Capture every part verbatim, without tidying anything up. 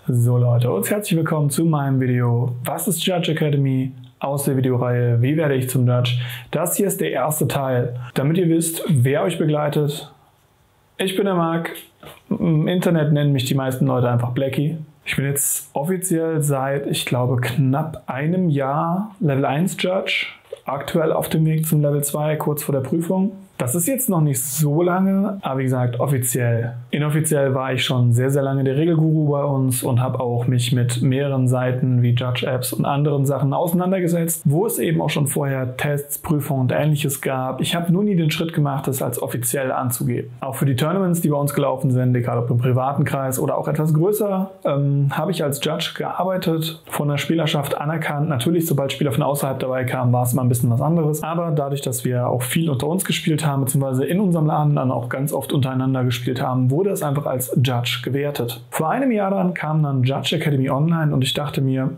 So Leute, und herzlich willkommen zu meinem Video Was ist Judge Academy? Aus der Videoreihe Wie werde ich zum Judge? Das hier ist der erste Teil, damit ihr wisst, wer euch begleitet. Ich bin der Marc, im Internet nennen mich die meisten Leute einfach Blackie. Ich bin jetzt offiziell seit, ich glaube, knapp einem Jahr Level eins Judge, aktuell auf dem Weg zum Level zwei, kurz vor der Prüfung. Das ist jetzt noch nicht so lange, aber wie gesagt, offiziell. Inoffiziell war ich schon sehr, sehr lange der Regelguru bei uns und habe auch mich mit mehreren Seiten wie Judge-Apps und anderen Sachen auseinandergesetzt, wo es eben auch schon vorher Tests, Prüfungen und Ähnliches gab. Ich habe nur nie den Schritt gemacht, das als offiziell anzugeben. Auch für die Tournaments, die bei uns gelaufen sind, egal ob im privaten Kreis oder auch etwas größer, ähm, habe ich als Judge gearbeitet, von der Spielerschaft anerkannt. Natürlich, sobald Spieler von außerhalb dabei kamen, war es immer ein bisschen was anderes. Aber dadurch, dass wir auch viel unter uns gespielt haben, beziehungsweise in unserem Laden dann auch ganz oft untereinander gespielt haben, wurde es einfach als Judge gewertet. Vor einem Jahr dann kam dann Judge Academy Online und ich dachte mir,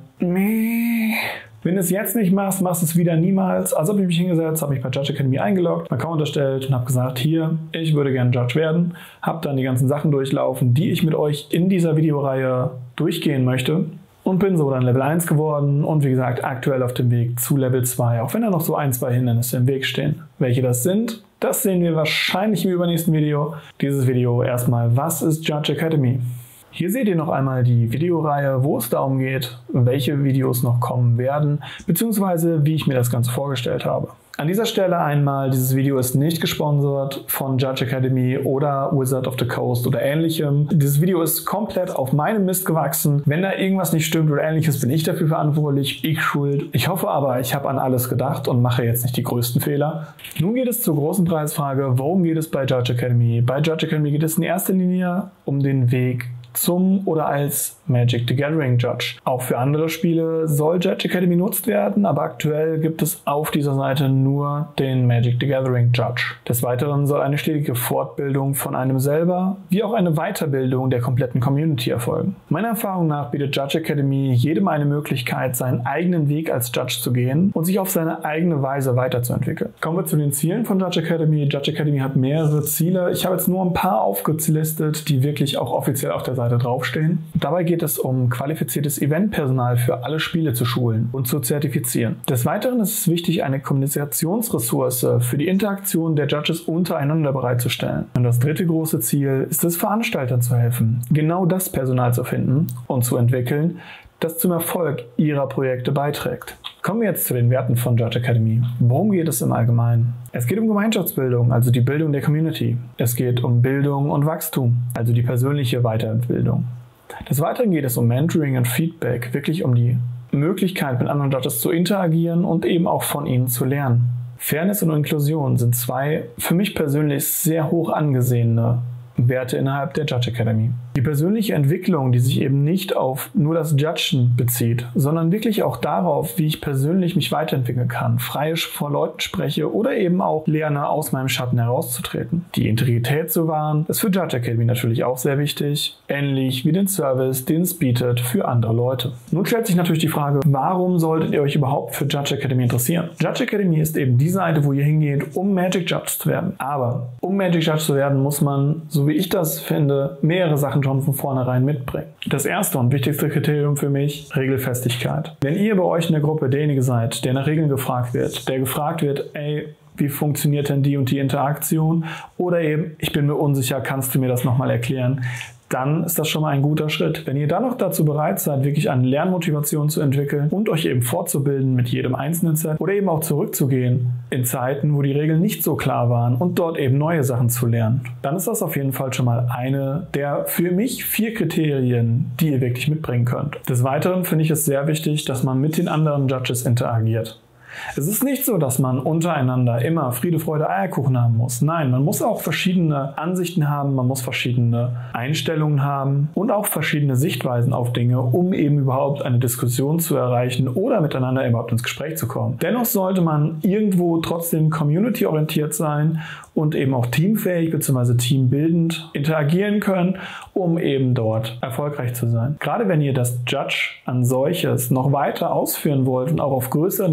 nee, wenn du es jetzt nicht machst, machst du es wieder niemals. Also habe ich mich hingesetzt, habe mich bei Judge Academy eingeloggt, meinen Account erstellt und habe gesagt, hier, ich würde gerne Judge werden. Habe dann die ganzen Sachen durchlaufen, die ich mit euch in dieser Videoreihe durchgehen möchte. Und bin so dann Level eins geworden und wie gesagt aktuell auf dem Weg zu Level zwei, auch wenn da noch so ein, zwei Hindernisse im Weg stehen. Welche das sind, das sehen wir wahrscheinlich im übernächsten Video. Dieses Video erstmal, was ist Judge Academy? Hier seht ihr noch einmal die Videoreihe, wo es darum geht, welche Videos noch kommen werden, beziehungsweise wie ich mir das Ganze vorgestellt habe. An dieser Stelle einmal, dieses Video ist nicht gesponsert von Judge Academy oder Wizard of the Coast oder ähnlichem. Dieses Video ist komplett auf meinem Mist gewachsen. Wenn da irgendwas nicht stimmt oder ähnliches, bin ich dafür verantwortlich, ich schuld. Ich hoffe aber, ich habe an alles gedacht und mache jetzt nicht die größten Fehler. Nun geht es zur großen Preisfrage, worum geht es bei Judge Academy? Bei Judge Academy geht es in erster Linie um den Weg zum oder als Magic the Gathering Judge. Auch für andere Spiele soll Judge Academy genutzt werden, aber aktuell gibt es auf dieser Seite nur den Magic the Gathering Judge. Des Weiteren soll eine stetige Fortbildung von einem selber, wie auch eine Weiterbildung der kompletten Community erfolgen. Meiner Erfahrung nach bietet Judge Academy jedem eine Möglichkeit, seinen eigenen Weg als Judge zu gehen und sich auf seine eigene Weise weiterzuentwickeln. Kommen wir zu den Zielen von Judge Academy. Judge Academy hat mehrere Ziele. Ich habe jetzt nur ein paar aufgelistet, die wirklich auch offiziell auf der Seite draufstehen. Dabei geht es um qualifiziertes Eventpersonal für alle Spiele zu schulen und zu zertifizieren. Des Weiteren ist es wichtig, eine Kommunikationsressource für die Interaktion der Judges untereinander bereitzustellen. Und das dritte große Ziel ist es, Veranstaltern zu helfen, genau das Personal zu finden und zu entwickeln, das zum Erfolg ihrer Projekte beiträgt. Kommen wir jetzt zu den Werten von Judge Academy. Worum geht es im Allgemeinen? Es geht um Gemeinschaftsbildung, also die Bildung der Community. Es geht um Bildung und Wachstum, also die persönliche Weiterentwicklung. Des Weiteren geht es um Mentoring und Feedback, wirklich um die Möglichkeit, mit anderen Judges zu interagieren und eben auch von ihnen zu lernen. Fairness und Inklusion sind zwei für mich persönlich sehr hoch angesehene Werte innerhalb der Judge Academy. Die persönliche Entwicklung, die sich eben nicht auf nur das Judgen bezieht, sondern wirklich auch darauf, wie ich persönlich mich weiterentwickeln kann, frei vor Leuten spreche oder eben auch lerne, aus meinem Schatten herauszutreten. Die Integrität zu wahren, ist für Judge Academy natürlich auch sehr wichtig, ähnlich wie den Service, den es bietet für andere Leute. Nun stellt sich natürlich die Frage, warum solltet ihr euch überhaupt für Judge Academy interessieren? Judge Academy ist eben die Seite, wo ihr hingeht, um Magic Judge zu werden. Aber um Magic Judge zu werden, muss man, so wie ich das finde, mehrere Sachen schon von vornherein mitbringen. Das erste und wichtigste Kriterium für mich, Regelfestigkeit. Wenn ihr bei euch in der Gruppe derjenige seid, der nach Regeln gefragt wird, der gefragt wird, ey, wie funktioniert denn die und die Interaktion? Oder eben, ich bin mir unsicher, kannst du mir das nochmal erklären? Dann ist das schon mal ein guter Schritt. Wenn ihr dann noch dazu bereit seid, wirklich eine Lernmotivation zu entwickeln und euch eben fortzubilden mit jedem einzelnen Set oder eben auch zurückzugehen in Zeiten, wo die Regeln nicht so klar waren und dort eben neue Sachen zu lernen, dann ist das auf jeden Fall schon mal eine der für mich vier Kriterien, die ihr wirklich mitbringen könnt. Des Weiteren finde ich es sehr wichtig, dass man mit den anderen Judges interagiert. Es ist nicht so, dass man untereinander immer Friede, Freude, Eierkuchen haben muss. Nein, man muss auch verschiedene Ansichten haben, man muss verschiedene Einstellungen haben und auch verschiedene Sichtweisen auf Dinge, um eben überhaupt eine Diskussion zu erreichen oder miteinander überhaupt ins Gespräch zu kommen. Dennoch sollte man irgendwo trotzdem community-orientiert sein und eben auch teamfähig bzw. teambildend interagieren können, um eben dort erfolgreich zu sein. Gerade wenn ihr das Judge an solches noch weiter ausführen wollt und auch auf größeren Events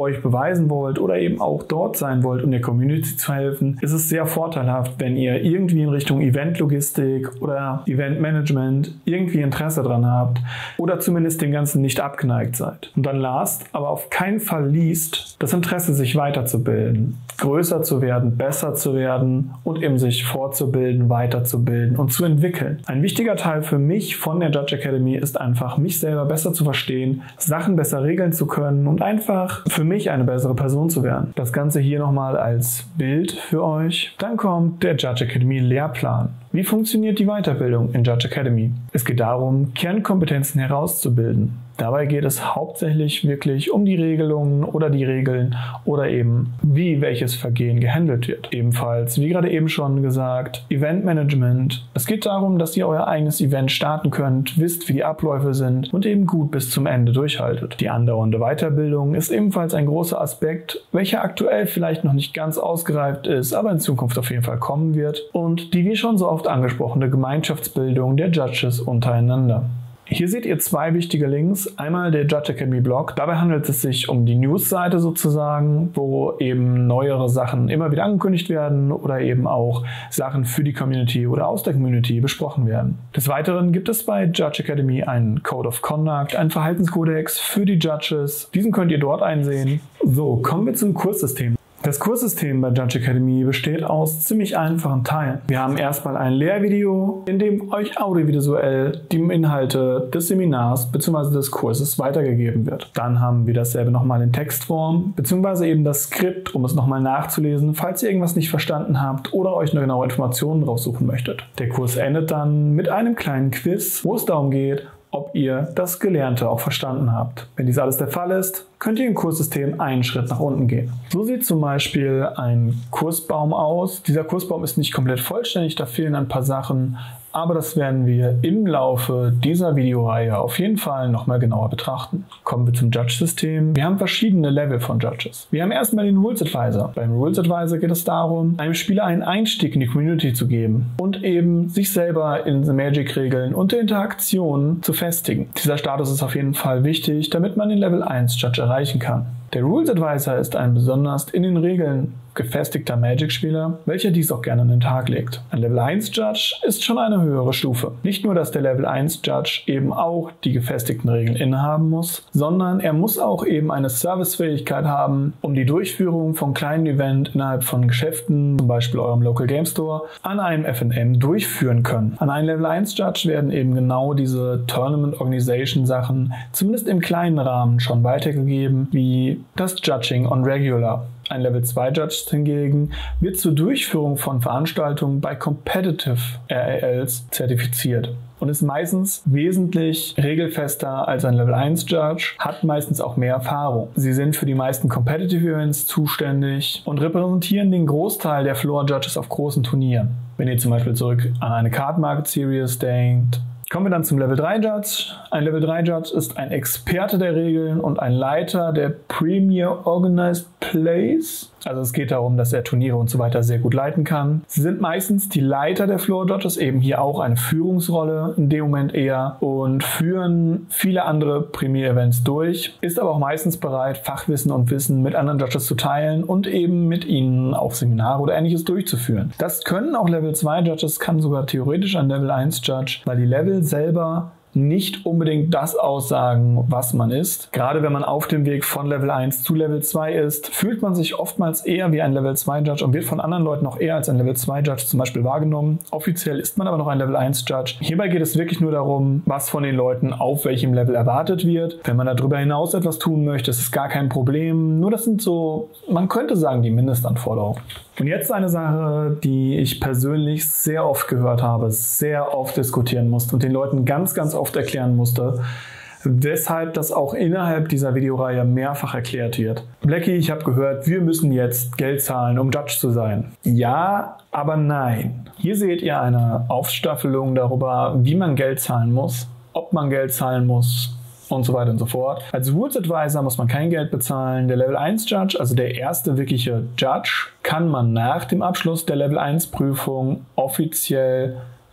euch beweisen wollt oder eben auch dort sein wollt, um der Community zu helfen, ist es sehr vorteilhaft, wenn ihr irgendwie in Richtung Eventlogistik oder Eventmanagement irgendwie Interesse dran habt oder zumindest dem Ganzen nicht abgeneigt seid. Und dann last, aber auf keinen Fall least, das Interesse, sich weiterzubilden, größer zu werden, besser zu werden und eben sich fortzubilden, weiterzubilden und zu entwickeln. Ein wichtiger Teil für mich von der Judge Academy ist einfach, mich selber besser zu verstehen, Sachen besser regeln zu können und einfach für mich eine bessere Person zu werden. Das Ganze hier nochmal als Bild für euch. Dann kommt der Judge Academy Lehrplan. Wie funktioniert die Weiterbildung in Judge Academy? Es geht darum, Kernkompetenzen herauszubilden. Dabei geht es hauptsächlich wirklich um die Regelungen oder die Regeln oder eben wie welches Vergehen gehandelt wird. Ebenfalls, wie gerade eben schon gesagt, Eventmanagement. Es geht darum, dass ihr euer eigenes Event starten könnt, wisst, wie die Abläufe sind und eben gut bis zum Ende durchhaltet. Die andauernde Weiterbildung ist ebenfalls ein großer Aspekt, welcher aktuell vielleicht noch nicht ganz ausgereift ist, aber in Zukunft auf jeden Fall kommen wird und die wie schon so oft angesprochene Gemeinschaftsbildung der Judges untereinander. Hier seht ihr zwei wichtige Links. Einmal der Judge Academy Blog. Dabei handelt es sich um die News-Seite sozusagen, wo eben neuere Sachen immer wieder angekündigt werden oder eben auch Sachen für die Community oder aus der Community besprochen werden. Des Weiteren gibt es bei Judge Academy einen Code of Conduct, einen Verhaltenskodex für die Judges. Diesen könnt ihr dort einsehen. So, kommen wir zum Kurssystem. Das Kurssystem bei Judge Academy besteht aus ziemlich einfachen Teilen. Wir haben erstmal ein Lehrvideo, in dem euch audiovisuell die Inhalte des Seminars bzw. des Kurses weitergegeben wird. Dann haben wir dasselbe nochmal in Textform bzw. eben das Skript, um es nochmal nachzulesen, falls ihr irgendwas nicht verstanden habt oder euch eine genaue Informationen raussuchen möchtet. Der Kurs endet dann mit einem kleinen Quiz, wo es darum geht, ob ihr das Gelernte auch verstanden habt. Wenn dies alles der Fall ist, könnt ihr im Kurssystem einen Schritt nach unten gehen. So sieht zum Beispiel ein Kursbaum aus. Dieser Kursbaum ist nicht komplett vollständig, da fehlen ein paar Sachen, aber das werden wir im Laufe dieser Videoreihe auf jeden Fall nochmal genauer betrachten. Kommen wir zum Judge-System. Wir haben verschiedene Level von Judges. Wir haben erstmal den Rules Advisor. Beim Rules Advisor geht es darum, einem Spieler einen Einstieg in die Community zu geben und eben sich selber in den Magic-Regeln und der Interaktion zu festigen. Dieser Status ist auf jeden Fall wichtig, damit man den Level eins Judge erreichen kann. Der Rules Advisor ist ein besonders in den Regeln gefestigter Magic-Spieler, welcher dies auch gerne an den Tag legt. Ein Level eins Judge ist schon eine höhere Stufe. Nicht nur, dass der Level eins Judge eben auch die gefestigten Regeln innehaben muss, sondern er muss auch eben eine Servicefähigkeit haben, um die Durchführung von kleinen Events innerhalb von Geschäften, zum Beispiel eurem Local Game Store, an einem F N M durchführen können. An einen Level eins Judge werden eben genau diese Tournament Organization Sachen, zumindest im kleinen Rahmen, schon weitergegeben, wie das Judging on Regular. Ein Level zwei Judge hingegen wird zur Durchführung von Veranstaltungen bei Competitive R A Ls zertifiziert und ist meistens wesentlich regelfester als ein Level eins Judge, hat meistens auch mehr Erfahrung. Sie sind für die meisten Competitive Events zuständig und repräsentieren den Großteil der Floor Judges auf großen Turnieren. Wenn ihr zum Beispiel zurück an eine Card Market Series denkt, kommen wir dann zum Level drei Judge. Ein Level drei Judge ist ein Experte der Regeln und ein Leiter der Premier Organized Plays. Also es geht darum, dass er Turniere und so weiter sehr gut leiten kann. Sie sind meistens die Leiter der Floor Judges, eben hier auch eine Führungsrolle in dem Moment eher und führen viele andere Premier Events durch, ist aber auch meistens bereit, Fachwissen und Wissen mit anderen Judges zu teilen und eben mit ihnen auch Seminare oder ähnliches durchzuführen. Das können auch Level zwei Judges, kann sogar theoretisch ein Level eins Judge, weil die Level selber nicht unbedingt das aussagen, was man ist. Gerade wenn man auf dem Weg von Level eins zu Level zwei ist, fühlt man sich oftmals eher wie ein Level zwei Judge und wird von anderen Leuten auch eher als ein Level zwei Judge zum Beispiel wahrgenommen. Offiziell ist man aber noch ein Level eins Judge. Hierbei geht es wirklich nur darum, was von den Leuten auf welchem Level erwartet wird. Wenn man darüber hinaus etwas tun möchte, ist es gar kein Problem. Nur das sind so, man könnte sagen, die Mindestanforderungen. Und jetzt eine Sache, die ich persönlich sehr oft gehört habe, sehr oft diskutieren musste und den Leuten ganz, ganz oft erklären musste, weshalb das auch innerhalb dieser Videoreihe mehrfach erklärt wird. Blackie, ich habe gehört, wir müssen jetzt Geld zahlen, um Judge zu sein. Ja, aber nein. Hier seht ihr eine Aufstaffelung darüber, wie man Geld zahlen muss, ob man Geld zahlen muss und so weiter und so fort. Als Rules Advisor muss man kein Geld bezahlen. Der Level eins Judge, also der erste wirkliche Judge, kann man nach dem Abschluss der Level eins Prüfung offiziell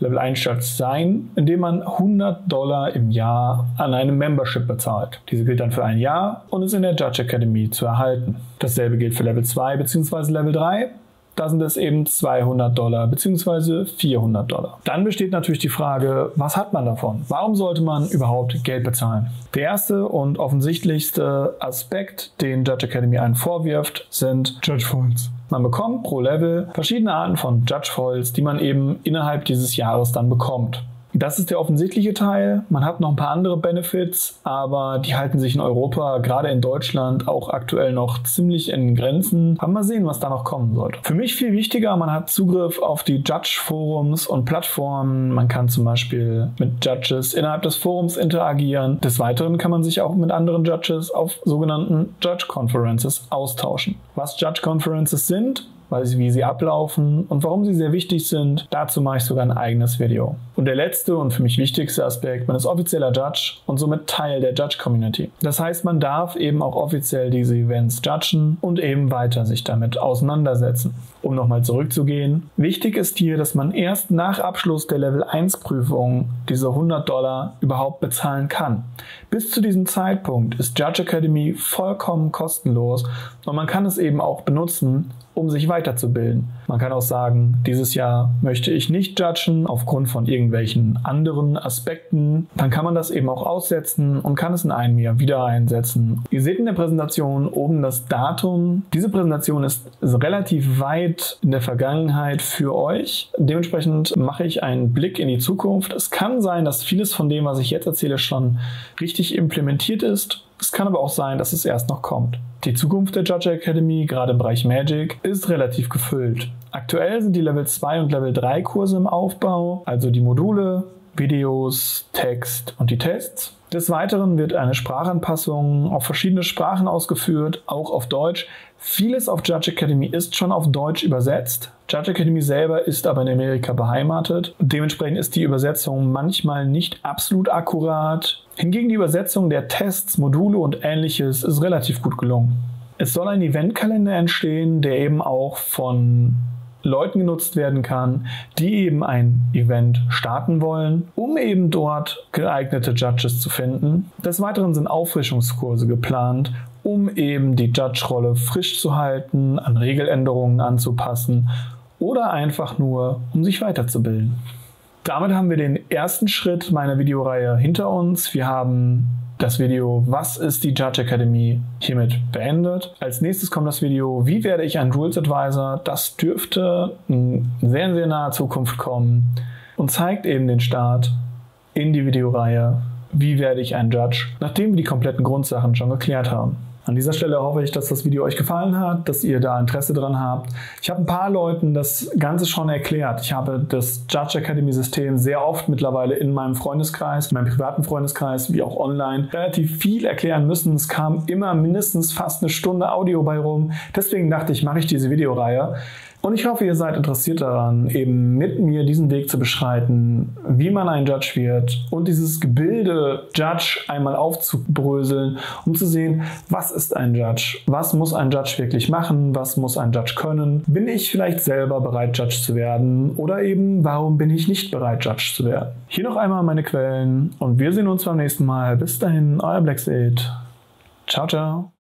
Level eins Judge sein, indem man hundert Dollar im Jahr an eine Membership bezahlt. Diese gilt dann für ein Jahr und ist in der Judge Academy zu erhalten. Dasselbe gilt für Level zwei bzw. Level drei. Da sind es eben zweihundert Dollar bzw. vierhundert Dollar. Dann besteht natürlich die Frage, was hat man davon? Warum sollte man überhaupt Geld bezahlen? Der erste und offensichtlichste Aspekt, den Judge Academy einen vorwirft, sind Judge Foils. Man bekommt pro Level verschiedene Arten von Judge Foils, die man eben innerhalb dieses Jahres dann bekommt. Das ist der offensichtliche Teil. Man hat noch ein paar andere Benefits, aber die halten sich in Europa, gerade in Deutschland, auch aktuell noch ziemlich in Grenzen. Aber mal sehen, was da noch kommen sollte. Für mich viel wichtiger, man hat Zugriff auf die Judge-Forums und Plattformen. Man kann zum Beispiel mit Judges innerhalb des Forums interagieren. Des Weiteren kann man sich auch mit anderen Judges auf sogenannten Judge Conferences austauschen. Was Judge Conferences sind, wie sie ablaufen und warum sie sehr wichtig sind, dazu mache ich sogar ein eigenes Video. Und der letzte und für mich wichtigste Aspekt, man ist offizieller Judge und somit Teil der Judge-Community. Das heißt, man darf eben auch offiziell diese Events judgen und eben weiter sich damit auseinandersetzen. Um nochmal zurückzugehen, wichtig ist hier, dass man erst nach Abschluss der Level eins Prüfung diese hundert Dollar überhaupt bezahlen kann. Bis zu diesem Zeitpunkt ist Judge Academy vollkommen kostenlos und man kann es eben auch benutzen, um sich weiterzubilden. Man kann auch sagen, dieses Jahr möchte ich nicht judgen aufgrund von irgendwelchen anderen Aspekten. Dann kann man das eben auch aussetzen und kann es in einem Jahr wieder einsetzen. Ihr seht in der Präsentation oben das Datum. Diese Präsentation ist relativ weit in der Vergangenheit für euch. Dementsprechend mache ich einen Blick in die Zukunft. Es kann sein, dass vieles von dem, was ich jetzt erzähle, schon richtig implementiert ist. Es kann aber auch sein, dass es erst noch kommt. Die Zukunft der Judge Academy, gerade im Bereich Magic, ist relativ gefüllt. Aktuell sind die Level zwei und Level drei Kurse im Aufbau, also die Module, Videos, Text und die Tests. Des Weiteren wird eine Sprachanpassung auf verschiedene Sprachen ausgeführt, auch auf Deutsch. Vieles auf Judge Academy ist schon auf Deutsch übersetzt. Judge Academy selber ist aber in Amerika beheimatet. Dementsprechend ist die Übersetzung manchmal nicht absolut akkurat. Hingegen die Übersetzung der Tests, Module und Ähnliches ist relativ gut gelungen. Es soll ein Eventkalender entstehen, der eben auch von Leuten genutzt werden kann, die eben ein Event starten wollen, um eben dort geeignete Judges zu finden. Des Weiteren sind Auffrischungskurse geplant, um eben die Judge-Rolle frisch zu halten, an Regeländerungen anzupassen oder einfach nur, um sich weiterzubilden. Damit haben wir den ersten Schritt meiner Videoreihe hinter uns. Wir haben das Video "Was ist die Judge Academy?" hiermit beendet. Als nächstes kommt das Video "Wie werde ich ein Rules Advisor?" Das dürfte in sehr, sehr naher Zukunft kommen und zeigt eben den Start in die Videoreihe "Wie werde ich ein Judge?", nachdem wir die kompletten Grundsachen schon geklärt haben. An dieser Stelle hoffe ich, dass das Video euch gefallen hat, dass ihr da Interesse dran habt. Ich habe ein paar Leuten das Ganze schon erklärt. Ich habe das Judge Academy System sehr oft mittlerweile in meinem Freundeskreis, in meinem privaten Freundeskreis, wie auch online, relativ viel erklären müssen. Es kam immer mindestens fast eine Stunde Audio bei rum. Deswegen dachte ich, mache ich diese Videoreihe. Und ich hoffe, ihr seid interessiert daran, eben mit mir diesen Weg zu beschreiten, wie man ein Judge wird und dieses Gebilde Judge einmal aufzubröseln, um zu sehen, was ist ein Judge, was muss ein Judge wirklich machen, was muss ein Judge können, bin ich vielleicht selber bereit, Judge zu werden oder eben, warum bin ich nicht bereit, Judge zu werden. Hier noch einmal meine Quellen und wir sehen uns beim nächsten Mal. Bis dahin, euer Blackseid. Ciao, ciao.